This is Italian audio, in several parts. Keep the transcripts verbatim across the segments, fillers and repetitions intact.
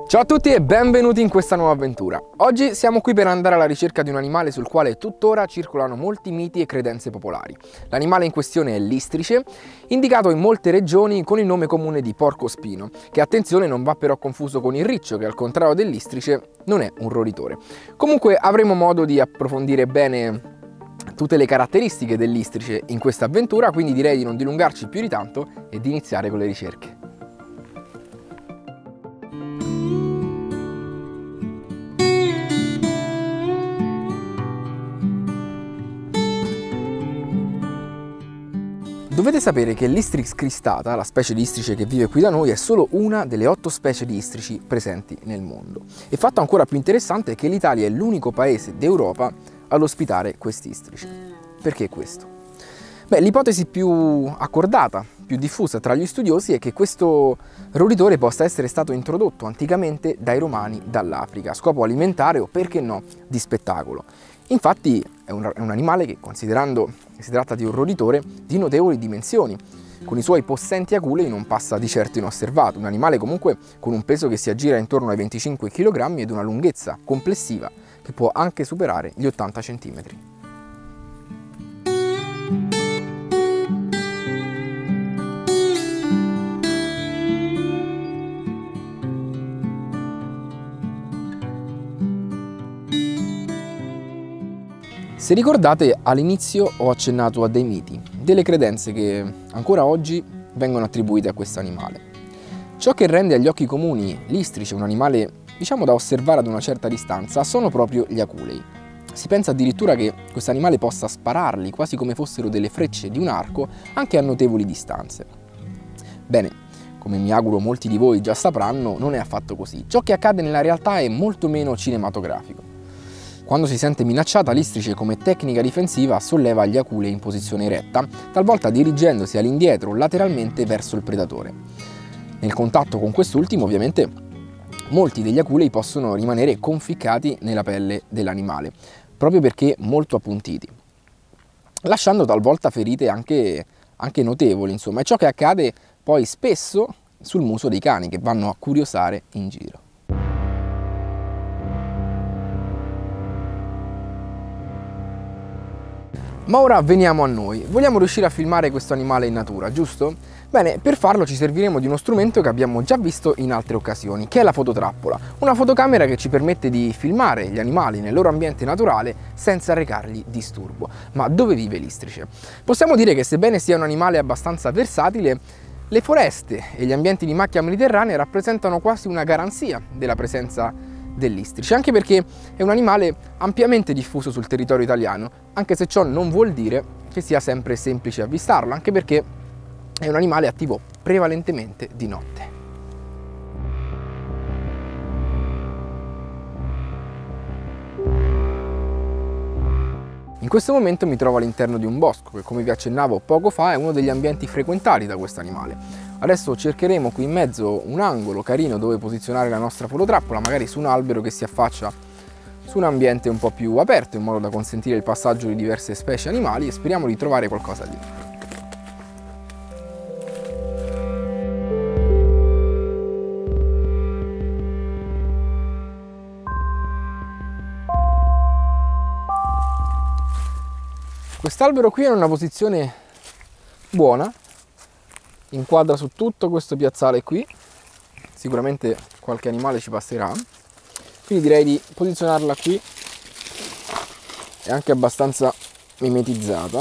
Ciao a tutti e benvenuti in questa nuova avventura. Oggi siamo qui per andare alla ricerca di un animale sul quale tuttora circolano molti miti e credenze popolari. L'animale in questione è l'istrice, indicato in molte regioni con il nome comune di porcospino, che attenzione non va però confuso con il riccio, che al contrario dell'istrice non è un roditore. Comunque avremo modo di approfondire bene tutte le caratteristiche dell'istrice in questa avventura, quindi direi di non dilungarci più di tanto e di iniziare con le ricerche. Dovete sapere che l'Istrix cristata, la specie di istrice che vive qui da noi, è solo una delle otto specie di istrici presenti nel mondo. E fatto ancora più interessante è che l'Italia è l'unico paese d'Europa ad ospitare quest'istrice. Perché questo? Beh, l'ipotesi più accordata, più diffusa tra gli studiosi è che questo roditore possa essere stato introdotto anticamente dai Romani dall'Africa, a scopo alimentare o, perché no, di spettacolo. Infatti è un, è un animale che, considerando che si tratta di un roditore di notevoli dimensioni, con i suoi possenti aculei non passa di certo inosservato, un animale comunque con un peso che si aggira intorno ai venticinque chilogrammi ed una lunghezza complessiva che può anche superare gli ottanta centimetri. Se ricordate, all'inizio ho accennato a dei miti, delle credenze che ancora oggi vengono attribuite a questo animale. Ciò che rende agli occhi comuni l'istrice un animale, diciamo, da osservare ad una certa distanza sono proprio gli aculei. Si pensa addirittura che questo animale possa spararli quasi come fossero delle frecce di un arco anche a notevoli distanze. Bene, come mi auguro molti di voi già sapranno, non è affatto così. Ciò che accade nella realtà è molto meno cinematografico. Quando si sente minacciata, l'istrice come tecnica difensiva solleva gli aculei in posizione eretta, talvolta dirigendosi all'indietro lateralmente verso il predatore. Nel contatto con quest'ultimo, ovviamente, molti degli aculei possono rimanere conficcati nella pelle dell'animale, proprio perché molto appuntiti, lasciando talvolta ferite anche, anche notevoli, insomma. È ciò che accade poi spesso sul muso dei cani che vanno a curiosare in giro. Ma ora veniamo a noi. Vogliamo riuscire a filmare questo animale in natura, giusto? Bene, per farlo ci serviremo di uno strumento che abbiamo già visto in altre occasioni, che è la fototrappola, una fotocamera che ci permette di filmare gli animali nel loro ambiente naturale senza recargli disturbo. Ma dove vive l'istrice? Possiamo dire che, sebbene sia un animale abbastanza versatile, le foreste e gli ambienti di macchia mediterranea rappresentano quasi una garanzia della presenza dell'istrice, anche perché è un animale ampiamente diffuso sul territorio italiano, anche se ciò non vuol dire che sia sempre semplice avvistarlo, anche perché è un animale attivo prevalentemente di notte. In questo momento mi trovo all'interno di un bosco che, come vi accennavo poco fa, è uno degli ambienti frequentati da questo animale. Adesso cercheremo qui in mezzo un angolo carino dove posizionare la nostra fototrappola, magari su un albero che si affaccia su un ambiente un po' più aperto, in modo da consentire il passaggio di diverse specie animali, e speriamo di trovare qualcosa lì. Quest'albero qui è in una posizione buona, inquadra su tutto questo piazzale qui, sicuramente qualche animale ci passerà, quindi direi di posizionarla qui, è anche abbastanza mimetizzata.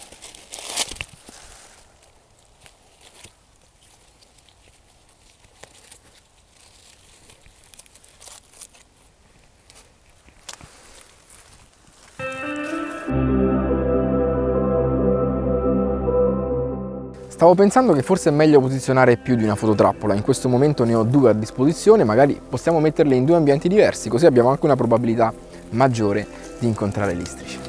Stavo pensando che forse è meglio posizionare più di una fototrappola, in questo momento ne ho due a disposizione, magari possiamo metterle in due ambienti diversi, così abbiamo anche una probabilità maggiore di incontrare l'istrice.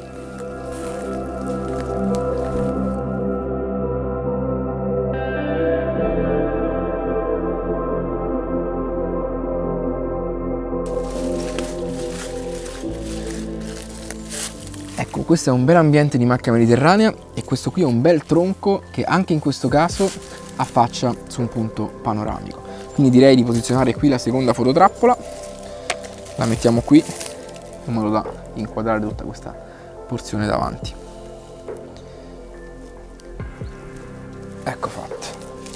Ecco, questo è un bel ambiente di macchia mediterranea e questo qui è un bel tronco che anche in questo caso affaccia su un punto panoramico. Quindi direi di posizionare qui la seconda fototrappola, la mettiamo qui in modo da inquadrare tutta questa porzione davanti. Ecco fatto.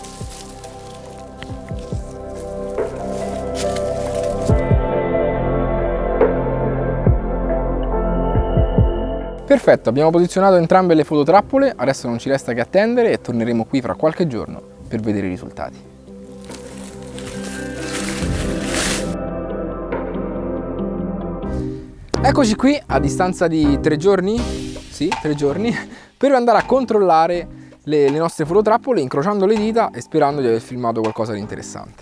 Perfetto, abbiamo posizionato entrambe le fototrappole, adesso non ci resta che attendere e torneremo qui fra qualche giorno per vedere i risultati. Eccoci qui a distanza di tre giorni, sì, tre giorni, per andare a controllare le, le nostre fototrappole incrociando le dita e sperando di aver filmato qualcosa di interessante.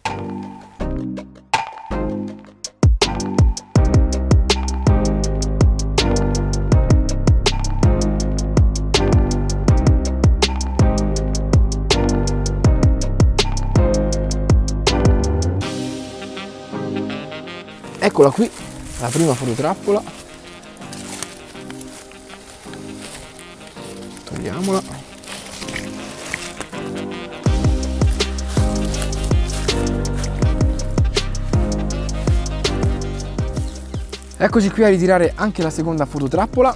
Eccola qui, la prima fototrappola. Togliamola. Eccoci qui a ritirare anche la seconda fototrappola.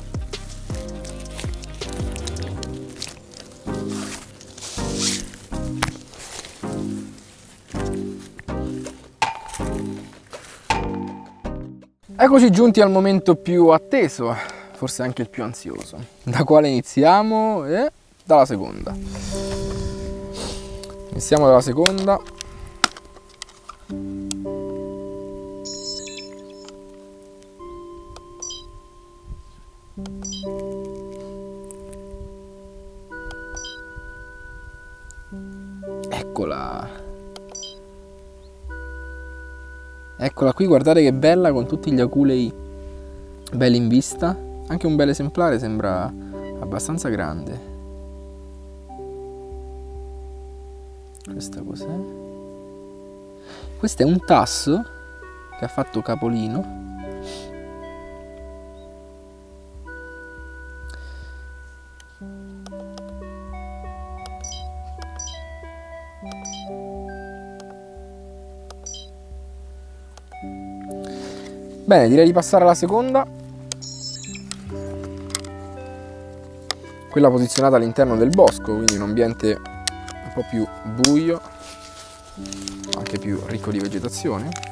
Eccoci giunti al momento più atteso, forse anche il più ansioso. Da quale iniziamo? Eh, dalla seconda. Iniziamo dalla seconda. Eccola. Eccola qui, guardate che bella, con tutti gli aculei belli in vista. Anche un bel esemplare, sembra abbastanza grande. Questa cos'è? Questo è un tasso che ha fatto capolino. Bene, direi di passare alla seconda. Quella posizionata all'interno del bosco, quindi in un ambiente un po' più buio, anche più ricco di vegetazione.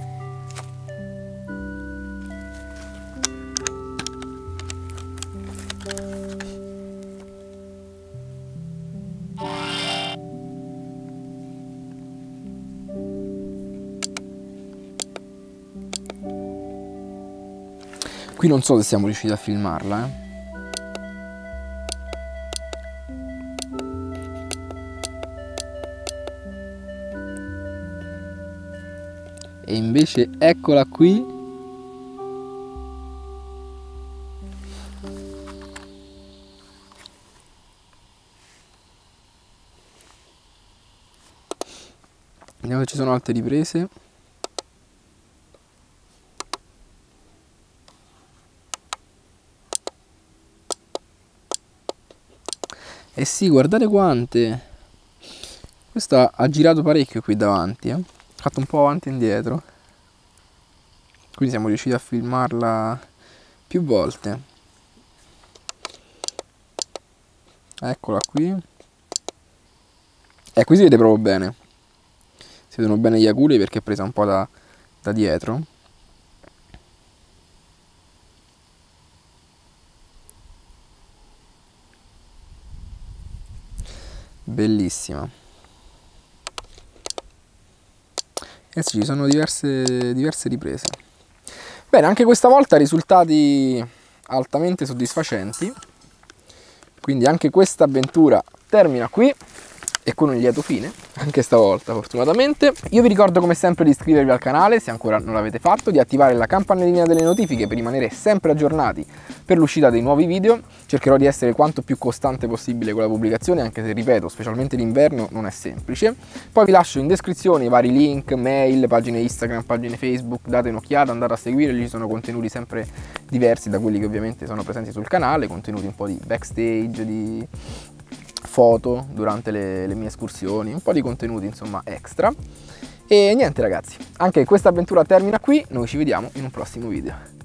Qui non so se siamo riusciti a filmarla, eh. E invece eccola qui. Vediamo se ci sono altre riprese. Eh sì, guardate quante. Questa ha girato parecchio qui davanti, eh. Ha fatto un po' avanti e indietro. Quindi siamo riusciti a filmarla più volte. Eccola qui. E qui si vede proprio bene. Si vedono bene gli aculei perché è presa un po' da, da dietro. Bellissima. Eh sì, ci sono diverse, diverse riprese. Bene, anche questa volta risultati altamente soddisfacenti. Quindi anche questa avventura termina qui e con un lieto fine, anche stavolta fortunatamente. Io vi ricordo come sempre di iscrivervi al canale se ancora non l'avete fatto, di attivare la campanellina delle notifiche per rimanere sempre aggiornati per l'uscita dei nuovi video. Cercherò di essere quanto più costante possibile con la pubblicazione, anche se ripeto, specialmente l'inverno non è semplice. Poi vi lascio in descrizione i vari link, mail, pagine Instagram, pagine Facebook, date un'occhiata, andate a seguire, ci sono contenuti sempre diversi da quelli che ovviamente sono presenti sul canale, contenuti un po' di backstage, di foto durante le, le mie escursioni, un po' di contenuti insomma extra. E niente ragazzi, anche questa avventura termina qui, noi ci vediamo in un prossimo video.